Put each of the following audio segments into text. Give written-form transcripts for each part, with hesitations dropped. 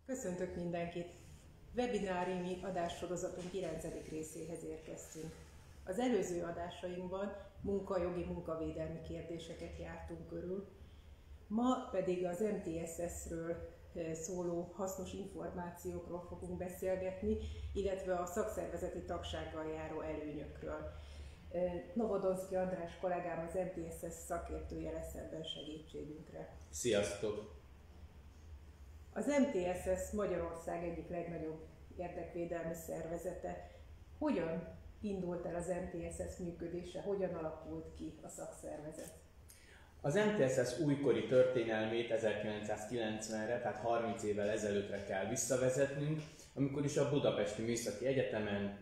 Köszöntök mindenkit! Webináriumi adássorozatunk 9. részéhez érkeztünk. Az előző adásainkban munkajogi, munkavédelmi kérdéseket jártunk körül, ma pedig az MTSS-ről szóló hasznos információkról fogunk beszélgetni, illetve a szakszervezeti tagsággal járó előnyökről. Novodonszky András kollégám, az MTSS szakértője lesz ebben segítségünkre. Sziasztok! Az MTSS Magyarország egyik legnagyobb érdekvédelmi szervezete. Hogyan indult el az MTSS működése, hogyan alakult ki a szakszervezet? Az MTSS újkori történelmét 1990-re, tehát 30 évvel ezelőttre kell visszavezetnünk, amikor is a Budapesti Műszaki Egyetemen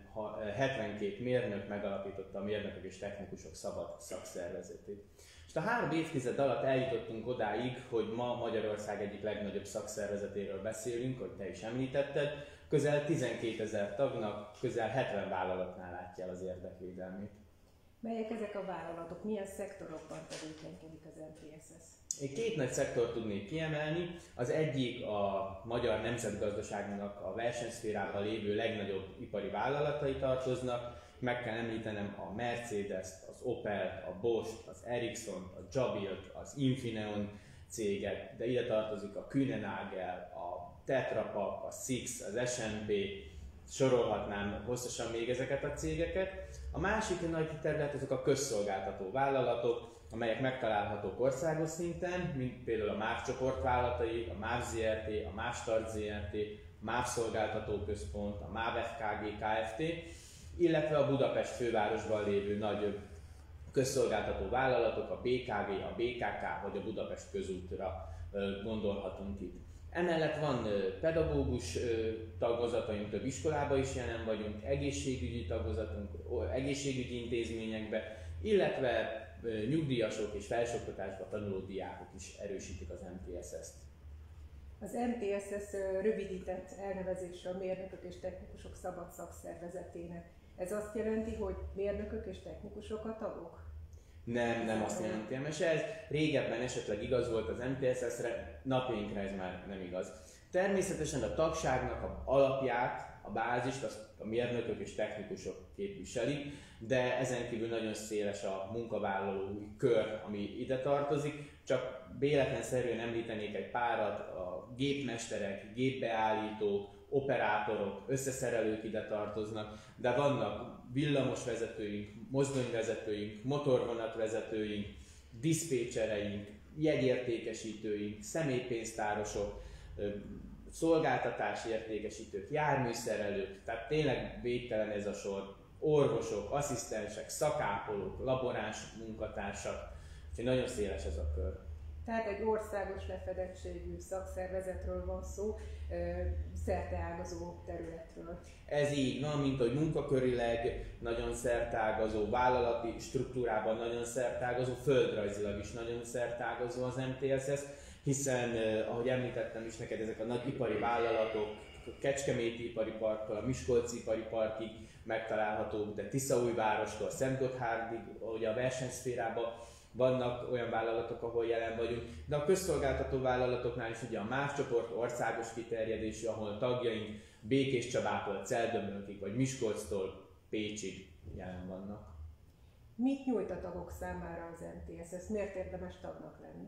72 mérnök megalapította a Mérnökök és Technikusok Szabad Szakszervezetét. És a 3 évtized alatt eljutottunk odáig, hogy ma Magyarország egyik legnagyobb szakszervezetéről beszélünk, hogy te is említetted, közel 12 000 tagnak, közel 70 vállalatnál látja el az érdekvédelmét. Melyek ezek a vállalatok? Milyen szektorokban tevékenykedik az MTSS? Én 2 nagy szektort tudnék kiemelni. Az egyik a magyar nemzetgazdaságnak a versenyszférában lévő legnagyobb ipari vállalatai tartoznak. Meg kell említenem a Mercedes-t, az Opel, a Bosch, az Ericsson, a Jabilt, az Infineon céget, de ide tartozik a Kühne-Nagel, a Tetra Pak, a Six, az S&P, sorolhatnám hosszasan még ezeket a cégeket. A másik nagy terület azok a közszolgáltató vállalatok, amelyek megtalálhatók országos szinten, mint például a MÁV csoport vállalatai, a MÁV Zrt., a MÁV Start Zrt., a MÁV Szolgáltatóközpont, a MÁV FKG Kft., illetve a Budapest fővárosban lévő nagy közszolgáltató vállalatok, a BKV, a BKK vagy a Budapest közútra gondolhatunk itt. Emellett van pedagógus tagozataink, több iskolában is jelen vagyunk, egészségügyi tagozatunk, egészségügyi intézményekben, illetve nyugdíjasok és felsőoktatásban tanuló diákok is erősítik az MTSS-t. Az MTSS rövidített elnevezése a Mérnökök és Technikusok Szabad Szakszervezetének. Ez azt jelenti, hogy mérnökök és technikusok a tagok? Nem azt jelenti, mert ez régebben esetleg igaz volt az MTSS-re, napjainkra ez már nem igaz. Természetesen a tagságnak a alapját, a bázist azt a mérnökök és technikusok képviselik, de ezen kívül nagyon széles a munkavállalói kör, ami ide tartozik. Csak véletlenszerűen említenék egy párat, a gépmesterek, gépbeállítók, operátorok, összeszerelők ide tartoznak, de vannak villamosvezetőink, mozdonyvezetőink, motorvonatvezetőink, diszpécsereink, jegyértékesítőink, személypénztárosok, szolgáltatási értékesítők, járműszerelők, tehát tényleg végtelen ez a sor, orvosok, asszisztensek, szakápolók, laboráns munkatársak, úgyhogy nagyon széles ez a kör. Tehát egy országos lefedettségű szakszervezetről van szó, szerteágazó területről. Ez így van, mint hogy munkakörileg nagyon szerteágazó, vállalati struktúrában nagyon szerteágazó, földrajzilag is nagyon szerteágazó az MTSS, hiszen, ahogy említettem is neked, ezek a nagy ipari vállalatok, a Kecskeméti ipari parktól, a Miskolci ipari parkig megtalálhatók, de Tiszaújvárostól, Szentgotthárdig, ugye a versenyszférában vannak olyan vállalatok, ahol jelen vagyunk, de a közszolgáltató vállalatoknál is ugye a MÁV csoport országos kiterjedésű, ahol tagjaink Békéscsabától Celldömölkig, vagy Miskolctól Pécsig jelen vannak. Mit nyújt a tagok számára az MTSS? Miért érdemes tagnak lenni?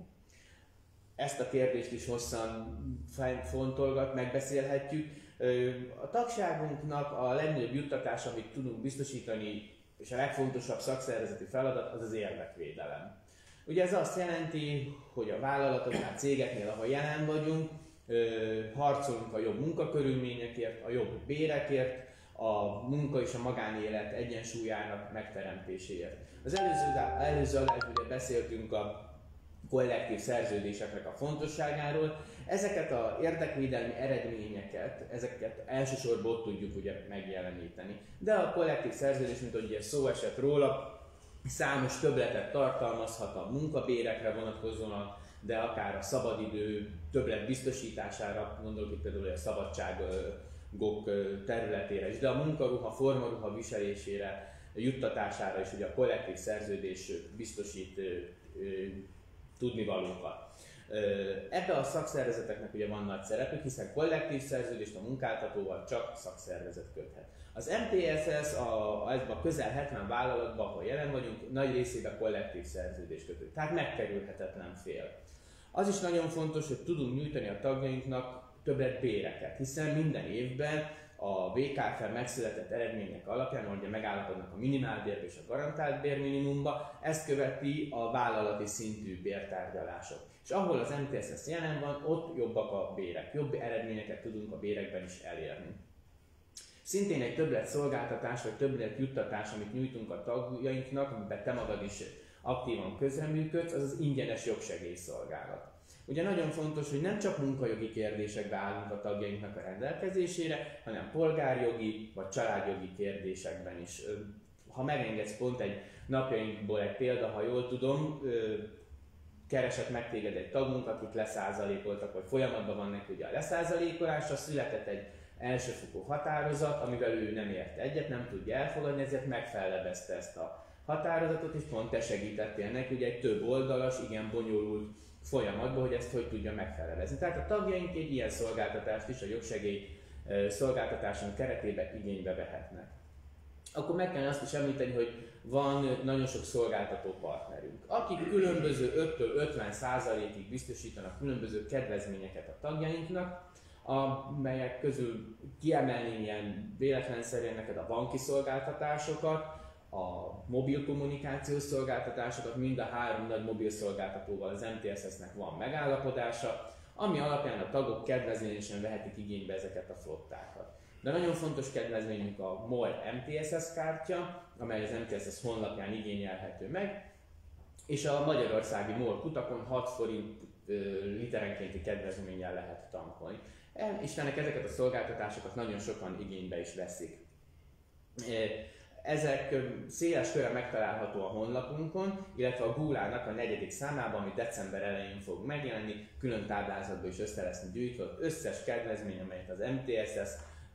Ezt a kérdést is hosszan fontolgat, megbeszélhetjük. A tagságunknak a legnagyobb juttatás, amit tudunk biztosítani, és a legfontosabb szakszervezeti feladat az az érdekvédelem. Ugye ez azt jelenti, hogy a vállalatoknál, cégeknél, ahol jelen vagyunk, harcolunk a jobb munkakörülményekért, a jobb bérekért, a munka és a magánélet egyensúlyának megteremtéséért. Az előző adásban ugye beszéltünk a kollektív szerződéseknek a fontosságáról. Ezeket az érdekvédelmi eredményeket, ezeket elsősorban ott tudjuk ugye megjeleníteni. De a kollektív szerződés, mint ugye szó esett róla, számos többletet tartalmazhat a munkabérekre vonatkozóan, de akár a szabadidő többlet biztosítására, gondolok itt például a szabadságok területére is, de a munkaruha, formaruha viselésére, juttatására is ugye a kollektív szerződés biztosít tudnivalókat. Ebbe a szakszervezeteknek ugye van nagy szerepük, hiszen kollektív szerződést a munkáltatóval csak szakszervezet köthet. Az MTSS ebben a közel 70 vállalatban, ahol jelen vagyunk, nagy részében kollektív szerződést kötött, tehát megkerülhetetlen fél. Az is nagyon fontos, hogy tudunk nyújtani a tagjainknak többlet béreket, hiszen minden évben a VKF megszületett eredmények alapján, ahogy megállapodnak a minimálbérbe és a garantált bérminimumba, ezt követi a vállalati szintű bértárgyalások. És ahol az MTSS jelen van, ott jobbak a bérek, jobb eredményeket tudunk a bérekben is elérni. Szintén egy többlet szolgáltatás vagy többlet juttatás, amit nyújtunk a tagjainknak, amiben te magad is aktívan közreműködsz, az az ingyenes jogsegélyszolgálat. Ugye nagyon fontos, hogy nem csak munkajogi kérdésekbe állunk a tagjainknak a rendelkezésére, hanem polgárjogi vagy családjogi kérdésekben is. Ha megengedsz, pont egy napjainkból egy példa, ha jól tudom, keresett meg téged egy tagunk, akit leszázalékoltak, vagy folyamatban van neki ugye a leszázalékolásra, született egy elsőfokú határozat, amivel ő nem ért egyet, nem tudja elfogadni, ezért megfellebezte ezt a határozatot, és pont te segítettél neki, ugye egy több oldalas, igen bonyolult folyamatban, hogy ezt hogy tudja megfelebezni. Tehát a tagjaink egy ilyen szolgáltatást is a jogsegély szolgáltatáson keretében igénybe vehetnek. Akkor meg kell azt is említeni, hogy van nagyon sok szolgáltató partnerünk, akik különböző 5-től 50%-ig biztosítanak különböző kedvezményeket a tagjainknak, amelyek közül kiemelném ilyen véletlenszerűen neked a banki szolgáltatásokat, a mobil kommunikációs szolgáltatásokat, mind a 3 nagy mobil szolgáltatóval az MTSS-nek van megállapodása, ami alapján a tagok kedvezményesen vehetik igénybe ezeket a flottákat. De nagyon fontos kedvezményünk a MOL MTSS kártya, amely az MTSS honlapján igényelhető meg, és a magyarországi MOL kutakon 6 forint literenkénti kedvezménnyel lehet tankolni. Istennek ezeket a szolgáltatásokat nagyon sokan igénybe is veszik. Ezek széles körre megtalálható a honlapunkon, illetve a Google-nak a 4. számában, ami december elején fog megjelenni, külön táblázatban is össze lesz gyűjtve az összes kedvezmény, amelyet az MTSS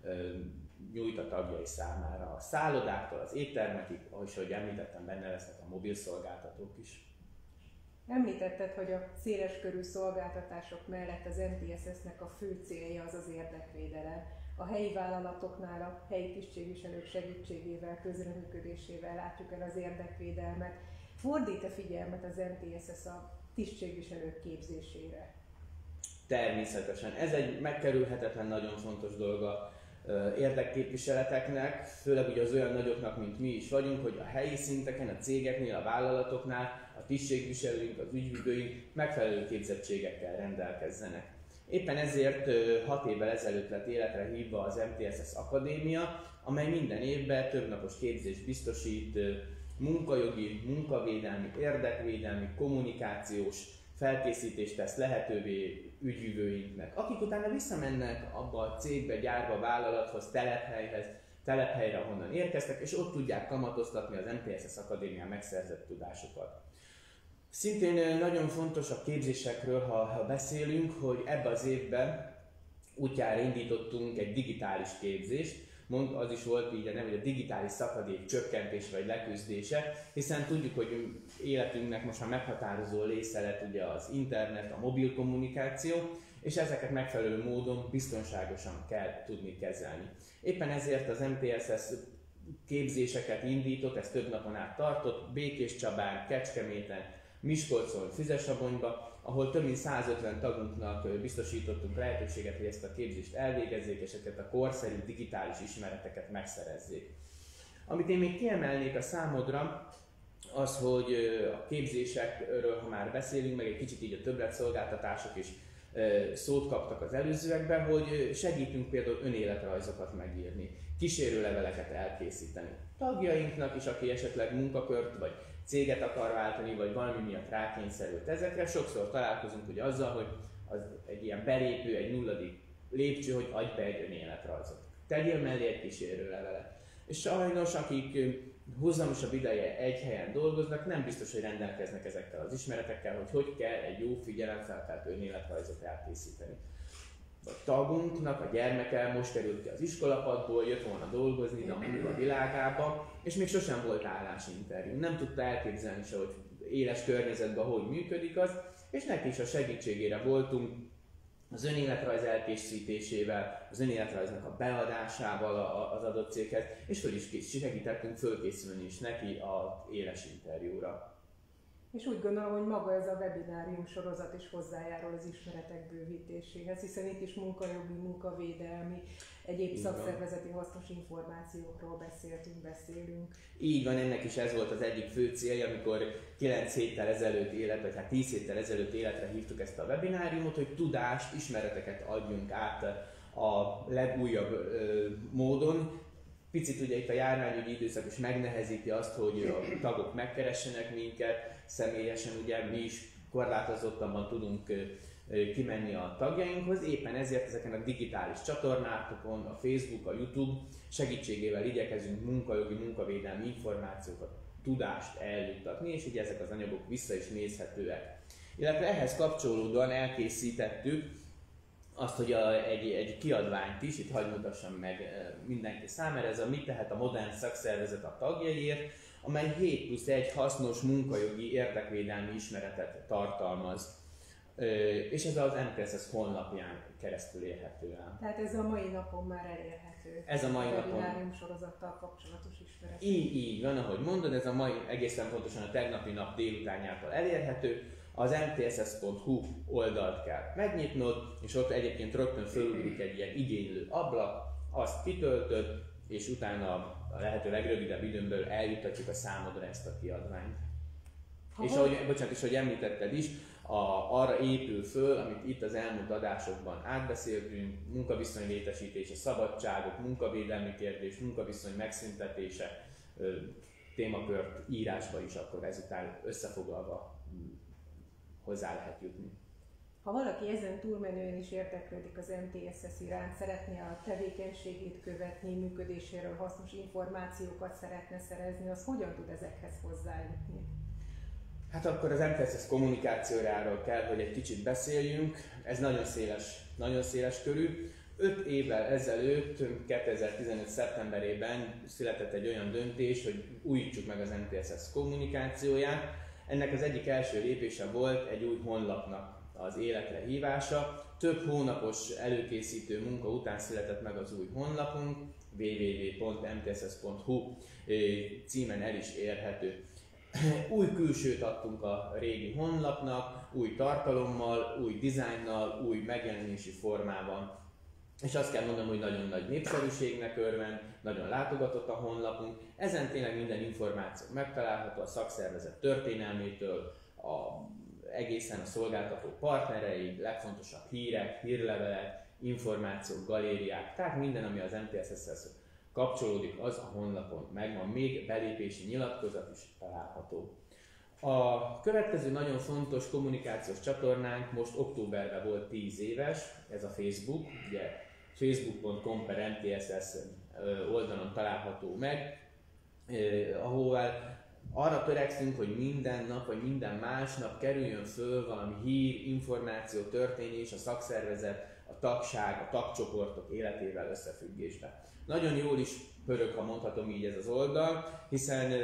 nyújt a tagjai számára. A szállodáktól az éttermekig, ahogy említettem, benne lesznek a mobil szolgáltatók is. Említetted, hogy a széleskörű szolgáltatások mellett az MTSS-nek a fő célja az az érdekvédelem. A helyi vállalatoknál a helyi tisztségviselők segítségével, közreműködésével látjuk el az érdekvédelmet. Fordít-e figyelmet az MTSS a tisztségviselők képzésére? Természetesen. Ez egy megkerülhetetlen, nagyon fontos dolga érdekképviseleteknek, főleg ugye az olyan nagyoknak, mint mi is vagyunk, hogy a helyi szinteken, a cégeknél, a vállalatoknál a tisztségviselőink, az ügyvivőink megfelelő képzettségekkel rendelkezzenek. Éppen ezért 6 évvel ezelőtt lett életre hívva az MTSS Akadémia, amely minden évben többnapos képzést biztosít munkajogi, munkavédelmi, érdekvédelmi, kommunikációs felkészítést tesz lehetővé ügyvivőinknek, akik utána visszamennek abba a cégbe, gyárba, vállalathoz, telephelyre, ahonnan érkeztek, és ott tudják kamatoztatni az MTSS Akadémián megszerzett tudásokat. Szintén nagyon fontos a képzésekről, ha beszélünk, hogy ebben az évben útjára indítottunk egy digitális képzést, az is volt így a neve, hogy a digitális szakadék csökkentése vagy leküzdése, hiszen tudjuk, hogy életünknek most már meghatározó része lett ugye az internet, a mobil kommunikáció, és ezeket megfelelő módon biztonságosan kell tudni kezelni. Éppen ezért az MTSS képzéseket indított, ezt több napon át tartott, Békéscsabán, Kecskeméten, Miskolcon, Füzesabonyba, ahol több mint 150 tagunknak biztosítottunk lehetőséget, hogy ezt a képzést elvégezzék, és ezeket a korszerű digitális ismereteket megszerezzék. Amit én még kiemelnék a számodra, az, hogy a képzésekről, ha már beszélünk, meg egy kicsit így a többletszolgáltatások is szót kaptak az előzőekben, hogy segítünk például önéletrajzokat megírni, kísérőleveleket elkészíteni. Tagjainknak is, aki esetleg munkakört vagy céget akar váltani, vagy valami miatt rákényszerült ezekre, sokszor találkozunk ugye azzal, hogy az egy ilyen belépő, egy 0. lépcső, hogy adj be egy önéletrajzot. Tegyél mellé egy kísérőlevelet. És sajnos, akik húzamosabb ideje egy helyen dolgoznak, nem biztos, hogy rendelkeznek ezekkel az ismeretekkel, hogy kell egy jó figyelemfelkeltő önéletrajzot elkészíteni. A tagunknak a gyermeke most került ki az iskolapadból, jött volna dolgozni a munka világába, és még sosem volt állásinterjú. Nem tudta elképzelni se, hogy éles környezetben hogy működik az, és neki is a segítségére voltunk az önéletrajz elkészítésével, az önéletrajznak a beadásával az adott céghez, és föl is segítettünk fölkészülni is neki az éles interjúra. És úgy gondolom, hogy maga ez a webinárium sorozat is hozzájárul az ismeretek bővítéséhez, hiszen itt is munkajogi, munkavédelmi, egyéb szakszervezeti hasznos információkról beszélünk. Így van, ennek is ez volt az egyik fő célja, amikor 9 héttel ezelőtt vagy 10 héttel ezelőtt életre hívtuk ezt a webináriumot, hogy tudást, ismereteket adjunk át a legújabb módon. Picit ugye itt a járványügyi időszak is megnehezíti azt, hogy a tagok megkeressenek minket, személyesen ugye mi is korlátozottabban tudunk kimenni a tagjainkhoz, éppen ezért ezeken a digitális csatornákon, a Facebook, a YouTube segítségével igyekezünk munkajogi, munkavédelmi információkat, tudást eljuttatni, és ugye ezek az anyagok vissza is nézhetőek. Illetve ehhez kapcsolódóan elkészítettük azt, hogy egy kiadványt is, itt hadd mutassam meg mindenki számára, ez a Mit tehet a modern szakszervezet a tagjaiért, amely 7+1 hasznos munkajogi érdekvédelmi ismeretet tartalmaz. És ez az MTSS honlapján keresztül érhető el. Tehát ez a mai napon már elérhető. Ez a mai napon. Webinárium sorozattal kapcsolatos ismeret. Így van, ahogy mondod, ez a mai egészen pontosan a tegnapi nap délutánjától elérhető. Az mtss.hu oldalt kell megnyitnod, és ott egyébként rögtön fölugrik egy ilyen igénylő ablak, azt kitöltöd, és utána a lehető legrövidebb időn eljuttatjuk a számodra ezt a kiadványt. És ahogy említetted is, arra épül föl, amit itt az elmúlt adásokban átbeszéltünk, munkaviszony létesítése, szabadságok, munkavédelmi kérdés, munkaviszony megszüntetése, témakört írásba is akkor ezután összefoglalva hozzá lehet jutni. Ha valaki ezen túlmenően is érdeklődik az MTSS iránt, szeretné a tevékenységét követni, működéséről hasznos információkat szeretne szerezni, az hogyan tud ezekhez hozzájutni? Hát akkor az MTSS kommunikációjáról kell, hogy egy kicsit beszéljünk. Ez nagyon széles körű. 5 évvel ezelőtt, 2015. szeptemberében született egy olyan döntés, hogy újítsuk meg az MTSS kommunikációját. Ennek az egyik első lépése volt egy új honlapnak az életre hívása. Több hónapos előkészítő munka után született meg az új honlapunk, www.mtss.hu címen el is érhető. Új külsőt adtunk a régi honlapnak, új tartalommal, új dizájnnal, új megjelenési formában. És azt kell mondanom, hogy nagyon nagy népszerűségnek örvend, nagyon látogatott a honlapunk. Ezen tényleg minden információ megtalálható a szakszervezet történelmétől, egészen a szolgáltató partnereig, legfontosabb hírek, hírlevelek, információk, galériák, tehát minden, ami az MTSS-hez kapcsolódik, az a honlapon megvan, még belépési nyilatkozat is található. A következő nagyon fontos kommunikációs csatornánk most októberben volt 10 éves, ez a Facebook, ugye facebook.com/mtss oldalon található meg, ahol arra törekszünk, hogy minden nap vagy minden másnap kerüljön föl valami hír, információ, történés a szakszervezet, a tagság, a tagcsoportok életével összefüggésbe. Nagyon jól is pörög, ha mondhatom így ez az oldal, hiszen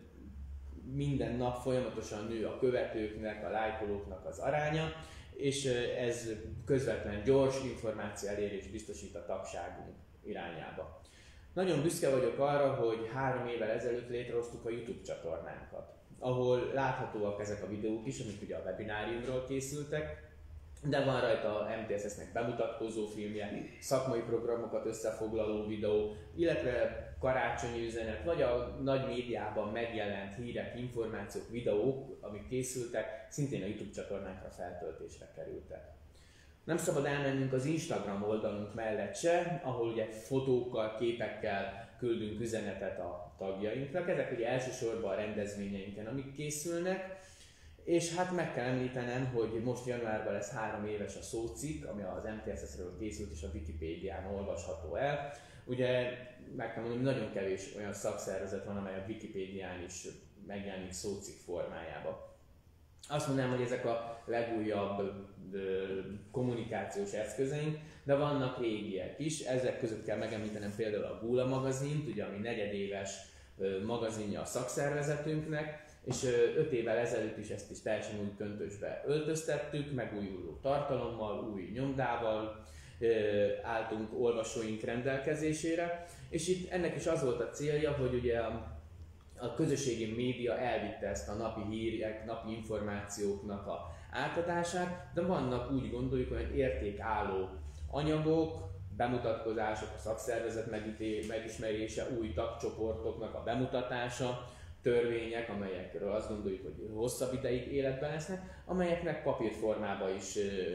minden nap folyamatosan nő a követőknek, a lájkolóknak az aránya, és ez közvetlen gyors információ elérést biztosít a tagságunk irányába. Nagyon büszke vagyok arra, hogy 3 évvel ezelőtt létrehoztuk a YouTube csatornánkat, ahol láthatóak ezek a videók is, amik ugye a webináriumról készültek, de van rajta MTSS-nek bemutatkozó filmje, szakmai programokat összefoglaló videó, illetve karácsonyi üzenet, vagy a nagy médiában megjelent hírek, információk, videók, amik készültek, szintén a YouTube csatornánkra feltöltésre kerültek. Nem szabad elmennünk az Instagram oldalunk mellett se, ahol ugye fotókkal, képekkel küldünk üzenetet a tagjainknak. Ezek ugye elsősorban a rendezvényeinken, amik készülnek. És hát meg kell említenem, hogy most januárban lesz 3 éves a szócikk, ami az MTSS-ről készült és a Wikipédián olvasható el. Ugye meg kell mondani, nagyon kevés olyan szakszervezet van, amely a Wikipédián is megjelenik szócikk formájában. Azt mondanám, hogy ezek a legújabb kommunikációs eszközeink, de vannak régiek is. Ezek között kell megemlítenem például a Gula magazint, ugye, ami negyedéves magazinja a szakszervezetünknek. és 5 évvel ezelőtt is ezt is teljesen új köntösbe öltöztettük, megújuló tartalommal, új nyomdával álltunk olvasóink rendelkezésére, és itt ennek is az volt a célja, hogy ugye a közösségi média elvitte ezt a napi hírek, napi információknak a átadását, de vannak, úgy gondoljuk, olyan értékálló anyagok, bemutatkozások, a szakszervezet megismerése, új tagcsoportoknak a bemutatása, törvények, amelyekről azt gondoljuk, hogy hosszabb ideig életben lesznek, amelyeknek papírformában is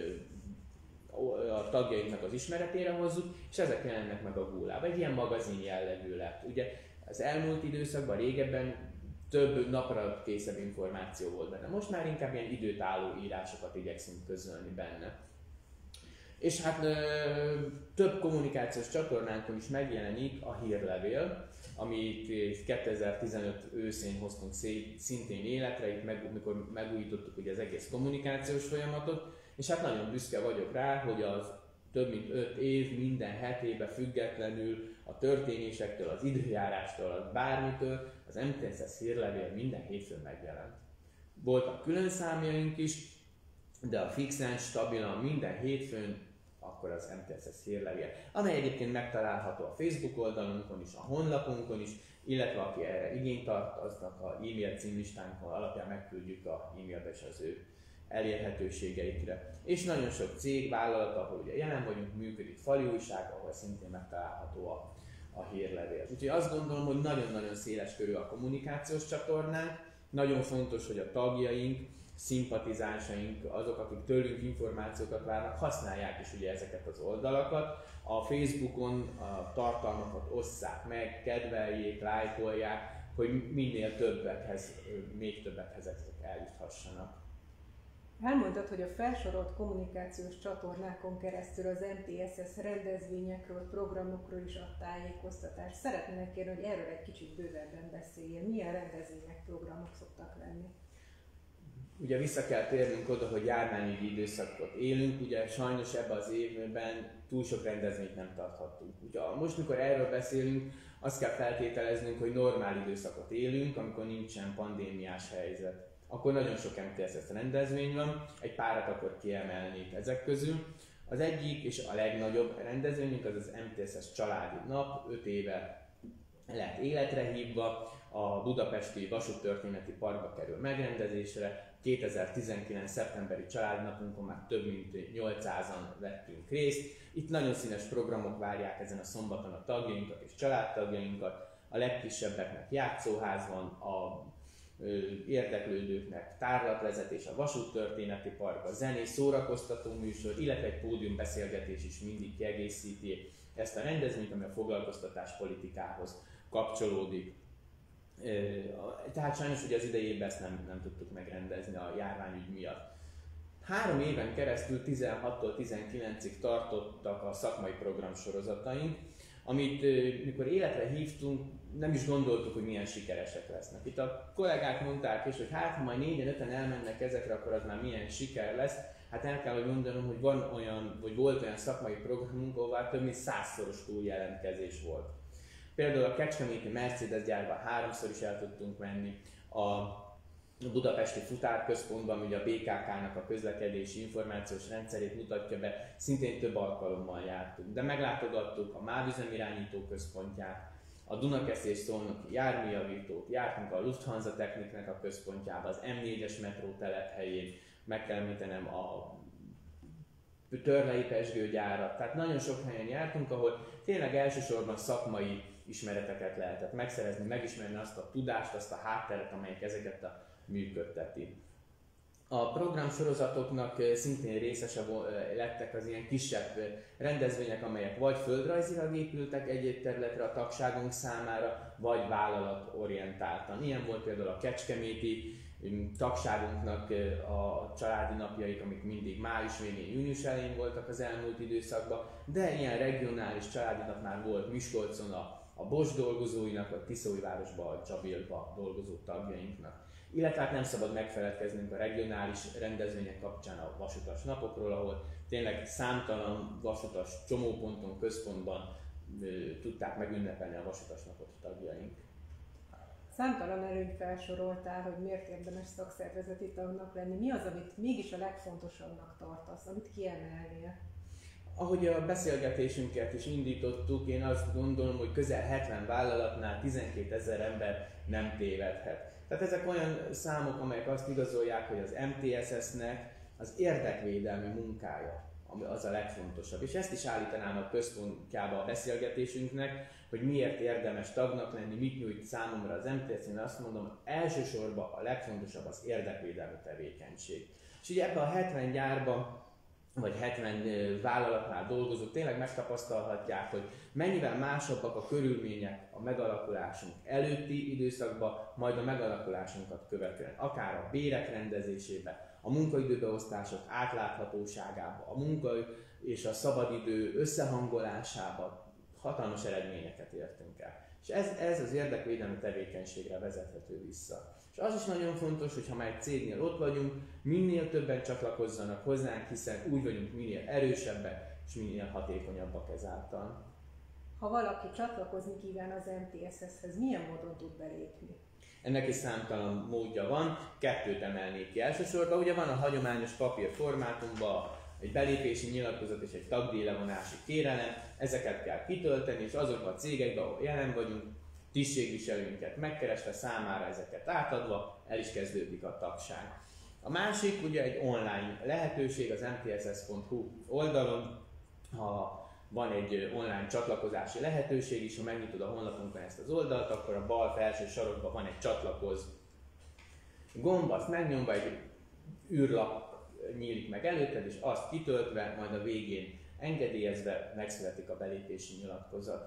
a tagjainknak az ismeretére hozzuk, és ezek jelennek meg a Gólában. Egy ilyen magazin jellegű lett. Ugye az elmúlt időszakban, régebben több napra készebb információ volt benne. Most már inkább ilyen időt álló írásokat igyekszünk közölni benne. És hát több kommunikációs csatornánkon is megjelenik a hírlevél, amit 2015 őszén hoztunk szintén életre, itt mikor megújítottuk ugye az egész kommunikációs folyamatot, és hát nagyon büszke vagyok rá, hogy az több mint 5 év, minden hetében függetlenül a történésektől, az időjárástól, az bármitől, az MTSS hírlevél minden hétfőn megjelent. Voltak külön számjaink is, de a fixen, stabilan minden hétfőn akkor az MTSS hírlevél, amely egyébként megtalálható a Facebook oldalunkon is, a honlapunkon is, illetve aki erre igényt tart, aznak a e-mail címlistánkon alapján megküldjük a e-mailbe is az ő elérhetőségeikre. És nagyon sok cég, vállalat, ahol ugye jelen vagyunk, működik fali újság, ahol szintén megtalálható a hírlevél. Úgyhogy azt gondolom, hogy nagyon-nagyon széles körű a kommunikációs csatornánk, nagyon fontos, hogy a tagjaink, szimpatizánsaink, azok, akik tőlünk információkat várnak, használják is ugye ezeket az oldalakat. A Facebookon a tartalmakat osszák meg, kedveljék, lájkolják, hogy minél többekhez, még többekhez ezek eljuthassanak. Elmondtad, hogy a felsorolt kommunikációs csatornákon keresztül az MTSS rendezvényekről, programokról is ad tájékoztatást. Szeretnének kérni, hogy erről egy kicsit bővebben beszéljen. Milyen rendezvények, programok szoktak lenni? Ugye vissza kell térnünk oda, hogy járványügyi időszakot élünk, ugye sajnos ebben az évben túl sok rendezvényt nem tarthattunk. Ugye most, mikor erről beszélünk, azt kell feltételeznünk, hogy normál időszakot élünk, amikor nincsen pandémiás helyzet. Akkor nagyon sok MTSS rendezvény van, egy párat akkor kiemelnék ezek közül. Az egyik és a legnagyobb rendezvényünk az az MTSS családi nap, 5 éve lett életre hívva, a Budapesti Vasúttörténeti Parkba kerül megrendezésre. 2019. szeptemberi családi napunkon már több mint 800-an vettünk részt. Itt nagyon színes programok várják ezen a szombaton a tagjainkat és családtagjainkat. A legkisebbeknek játszóház van, a érdeklődőknek tárlatvezetés, a Vasúttörténeti Park, a zenés szórakoztató műsor, illetve egy pódiumbeszélgetés is mindig kiegészíti ezt a rendezvényt, ami a foglalkoztatáspolitikához kapcsolódik. Tehát sajnos ugye az idejében ezt nem tudtuk megrendezni a járványügy miatt. 3 éven keresztül 16-tól 19-ig tartottak a szakmai programsorozataink, amit mikor életre hívtunk, nem is gondoltuk, hogy milyen sikeresek lesznek. Itt a kollégák mondták is, hogy hát ha majd 4-5-en elmennek ezekre, akkor az már milyen siker lesz. Hát el kell, hogy mondanom, hogy volt olyan szakmai programunk, ahová több mint 100-szoros túljelentkezés volt. Például a kecskeméti Mercedes gyárban 3-szor is el tudtunk menni, a budapesti futárközpontban, ugye a BKK-nak a közlekedési információs rendszerét mutatja be, szintén több alkalommal jártunk. De meglátogattuk a MÁV üzemirányító központját, a Dunakeszi és Szolnoki járműjavítót, jártunk a Lufthansa Techniknek a központjába, az M4-es metró telephelyén, meg kell említenem a Törlei pezsgőgyárat, tehát nagyon sok helyen jártunk, ahol tényleg elsősorban szakmai ismereteket lehetett megszerezni, megismerni azt a tudást, azt a hátteret, amelyik ezeket működteti. A programsorozatoknak szintén részese lettek az ilyen kisebb rendezvények, amelyek vagy földrajzilag épültek egy-egy területre a tagságunk számára, vagy vállalatorientáltan. Ilyen volt például a kecskeméti tagságunknak a családi napjaik, amik mindig május végén, június elején voltak az elmúlt időszakban, de ilyen regionális családi nap már volt Miskolcon a Bosch dolgozóinak, vagy Tiszaújvárosban a Csabilba dolgozó tagjainknak. Illetve hát nem szabad megfeledkeznünk a regionális rendezvények kapcsán a vasutas napokról, ahol tényleg számtalan vasutas csomóponton, központban tudták megünnepelni a vasutas napot tagjaink. Számtalan előnyt felsoroltál, hogy miért érdemes szakszervezeti tagnak lenni. Mi az, amit mégis a legfontosabbnak tartasz, amit kiemelnél? Ahogy a beszélgetésünket is indítottuk, én azt gondolom, hogy közel 70 vállalatnál 12 000 ember nem tévedhet. Tehát ezek olyan számok, amelyek azt igazolják, hogy az MTSS-nek az érdekvédelmi munkája ami az a legfontosabb. És ezt is állítanám a központjába a beszélgetésünknek, hogy miért érdemes tagnak lenni, mit nyújt számomra az MTSS, én azt mondom, elsősorban a legfontosabb az érdekvédelmi tevékenység. És ugye ebben a 70 gyárban vagy 70 vállalatnál dolgozók tényleg megtapasztalhatják, hogy mennyivel másabbak a körülmények a megalakulásunk előtti időszakban, majd a megalakulásunkat követően. Akár a bérek rendezésében, a munkaidőbeosztások átláthatóságában, a munka és a szabadidő összehangolásában hatalmas eredményeket értünk el. És ez az érdekvédelmi tevékenységre vezethető vissza. És az is nagyon fontos, hogy ha már egy cégnél ott vagyunk, minél többen csatlakozzanak hozzánk, hiszen úgy vagyunk minél erősebbek és minél hatékonyabbak ezáltal. Ha valaki csatlakozni kíván az MTSS-hez, milyen módon tud belépni? Ennek is számtalan módja van, kettőt emelnék ki elsősorban. Ugye van a hagyományos papírformátumban egy belépési nyilatkozat és egy tagdíjlevonási kérelem, ezeket kell kitölteni, és azokban a cégekben, ahol jelen vagyunk, tisztségviselőinket megkeresve, számára ezeket átadva, el is kezdődik a tagság. A másik ugye egy online lehetőség az mtss.hu oldalon, ha van egy online csatlakozási lehetőség is, ha megnyitod a honlapunkon ezt az oldalt, akkor a bal felső sarokban van egy csatlakoz gomb, azt megnyomva egy űrlap nyílik meg előtted, és azt kitöltve, majd a végén engedélyezve megszületik a belépési nyilatkozat.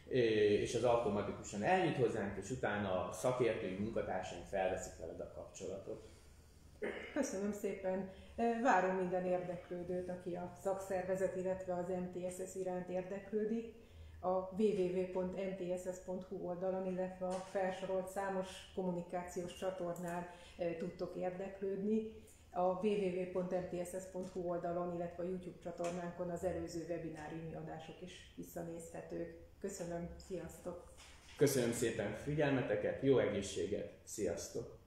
És az automatikusan eljut hozzánk, és utána a szakértőink, munkatársaink felveszik veled a kapcsolatot. Köszönöm szépen! Várom minden érdeklődőt, aki a szakszervezet, illetve az MTSS iránt érdeklődik. A www.mtss.hu oldalon, illetve a felsorolt számos kommunikációs csatornán tudtok érdeklődni. A www.mtss.hu oldalon, illetve a YouTube csatornánkon az előző webináriumi adások is visszanézhetők. Köszönöm, sziasztok! Köszönöm szépen figyelmeteket, jó egészséget, sziasztok!